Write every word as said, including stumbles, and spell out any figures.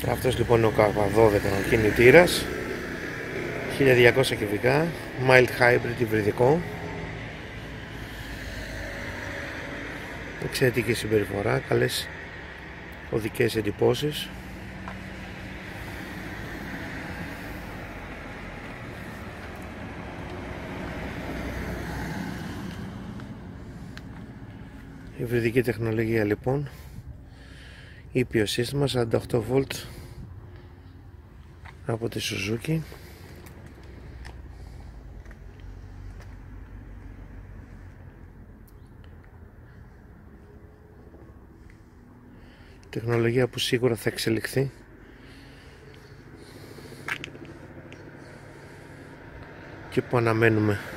Αυτός λοιπόν είναι ο Κάπα δώδεκα ο κινητήρας, χίλια διακόσια κυβικά, mild hybrid υβριδικό. Εξαιρετική συμπεριφορά, καλές οδικές εντυπώσεις. Υβριδική τεχνολογία λοιπόν, ήπιο σύστημα σαράντα οκτώ βολτ από τη Suzuki. Τεχνολογία που σίγουρα θα εξελιχθεί και που αναμένουμε.